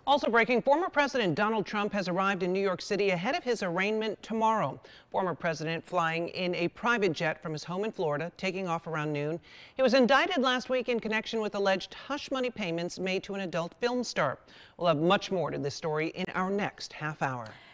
Also breaking, former President Donald Trump has arrived in New York City ahead of his arraignment tomorrow. Former president flying in a private jet from his home in Florida, taking off around noon. He was indicted last week in connection with alleged hush money payments made to an adult film star. We'll have much more to this story in our next half hour.